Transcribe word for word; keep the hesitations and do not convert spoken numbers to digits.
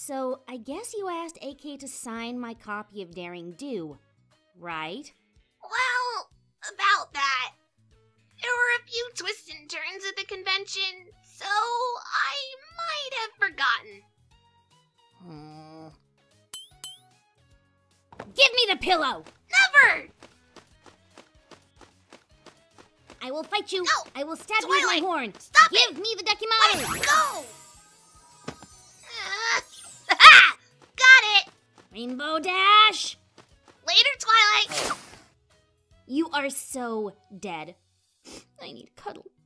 So, I guess you asked A K to sign my copy of Daring Do, right? Well, about that. There were a few twists and turns at the convention, so I might have forgotten. Hmm. Give me the pillow! Never! I will fight you. No! I will stab Twilight, you with my horn. Stop Give it! me the Let Dekimaru! it go! Uh, got it! Rainbow Dash! Later, Twilight! You are so dead. I need a cuddle.